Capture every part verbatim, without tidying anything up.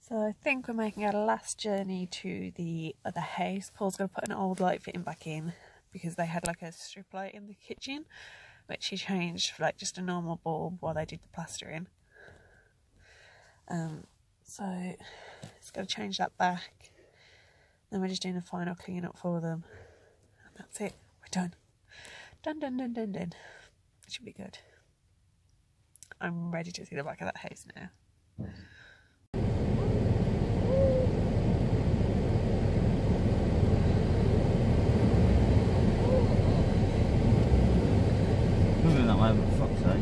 So I think we're making our last journey to the other house. Paul's going to put an old light fitting back in because they had like a strip light in the kitchen, which he changed for like just a normal bulb while they did the plastering. Um, so it's going to change that back. Then we're just doing a final clean up for them. And that's it. We're done. Done, done, done, done, done. It should be good. I'm ready to see the back of that house now. Moving that way, for fuck's sake.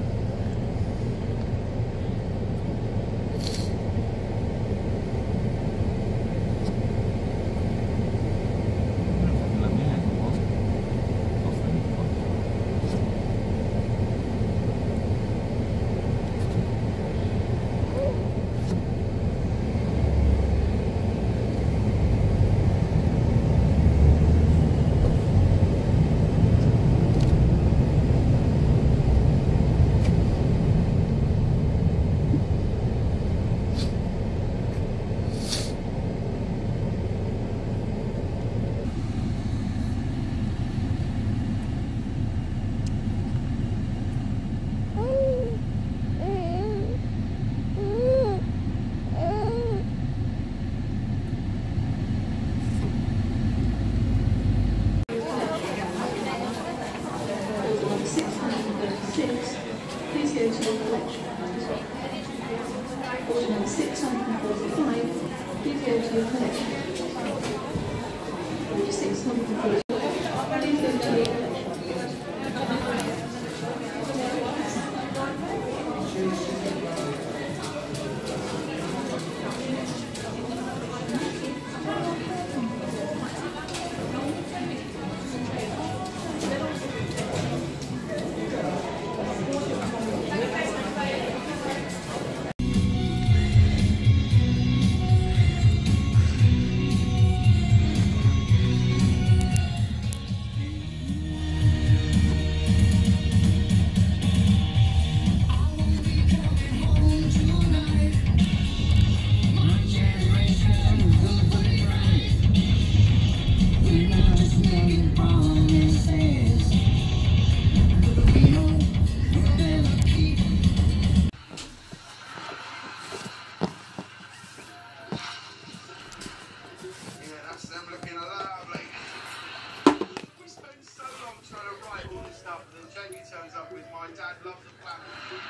Please go to the collection. Order six hundred forty-five, please go to the collection. Order six hundred forty-five, please go to the collection. Jamie turns up with my dad loves the planet.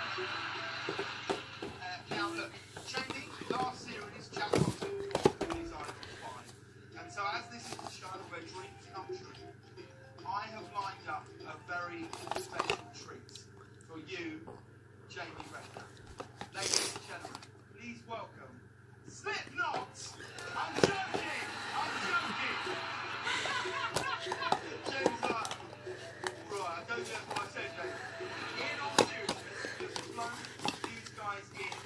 Uh, now look, Jamie, last year in his chat box, his eyes were fine. And so as this is the show where dreams come true, I have lined up a very special treat for you, Jamie Redknapp. Ladies and gentlemen, please welcome Slipknot! I'm joking! I'm joking! Jamie's like, right, I don't know what I said, Jamie. In all seriousness, just blown these guys in